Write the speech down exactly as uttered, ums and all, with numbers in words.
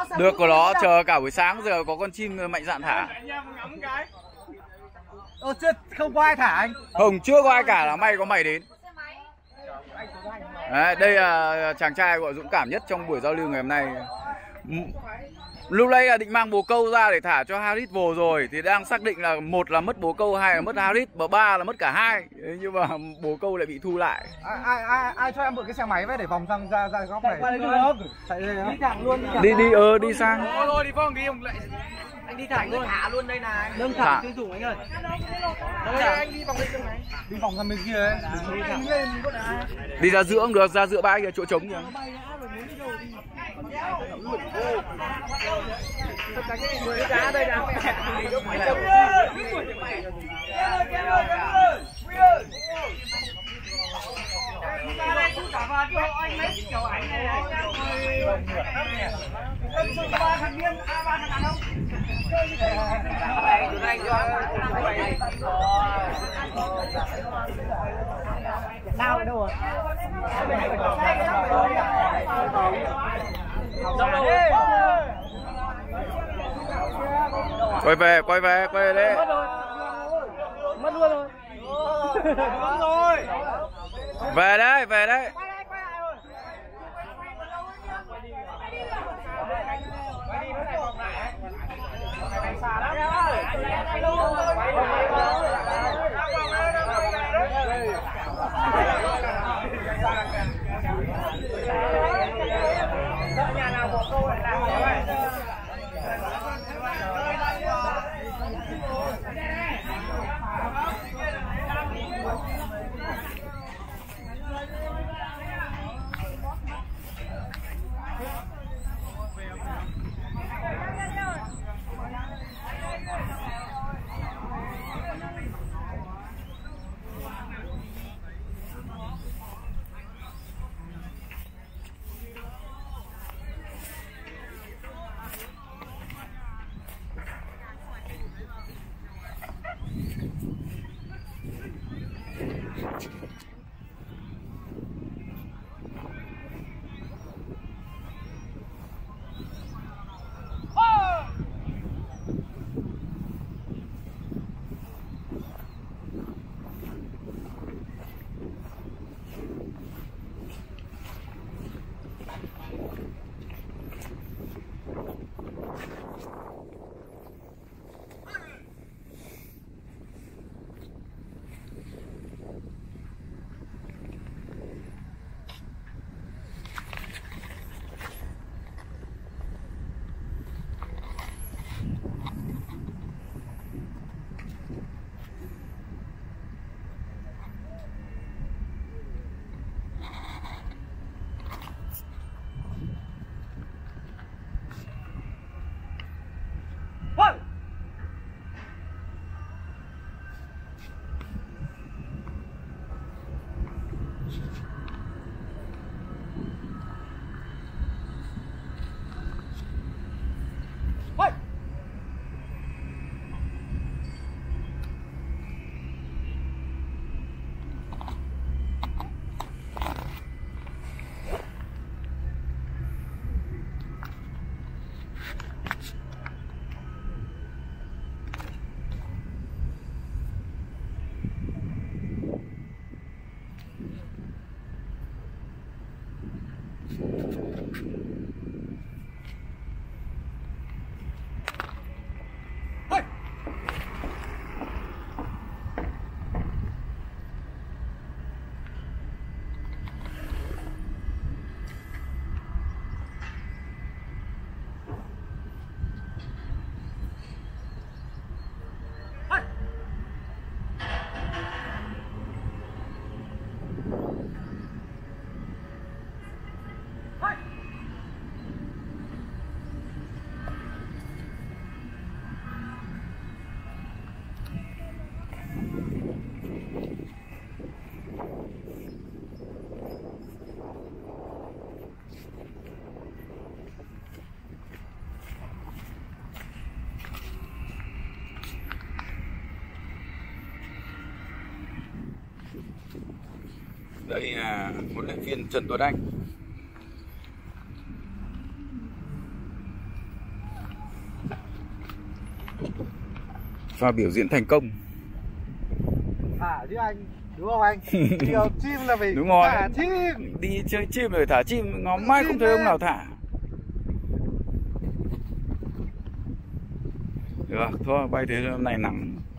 Được của nó chờ cả buổi sáng giờ có con chim mạnh dạn thả. Ơ chết, không có ai thả anh. Không, chưa có ai cả, là may có mày đến. Đấy, đây là chàng trai gọi dũng cảm nhất trong buổi giao lưu ngày hôm nay. Lúc nãy là định mang bồ câu ra để thả cho Harris vồ rồi, thì đang xác định là một là mất bồ câu, hai là mất Harris, và ba là mất cả hai. Đấy, nhưng mà bồ câu lại bị thu lại. Ai ai ai, ai cho em mượn cái xe máy với để vòng sang ra ra góc này. Chạy qua Chạy đây đi thẳng luôn. Đi đi ờ đi sang. Thôi đi Phong đi ông lại. Anh đi thẳng luôn, thả luôn đây này. Nâng thẳng tiêu dùng anh ơi. Đây anh đi vòng đây trong này. Đi vòng sang bên kia ấy. Đi ra giữa cũng được, ra giữa bãi kìa, chỗ trống kìa. Đá đây đá. Nào ở đâu rồi? Quay về, quay về, quay về đấy. Mất luôn rồi. Mất rồi. Về đấy, về đấy. Nhà nào bỏ câu lại làm vậy? Đây là huấn luyện viên Trần Tuấn Anh. pha biểu diễn thành công. Thả chứ anh, đúng không anh? Điều chim là phải đúng rồi. Thả chim. Đi chơi chim rồi thả chim, ngó mai không thấy ông nào thả. Được, thôi bay thế hôm nay nắng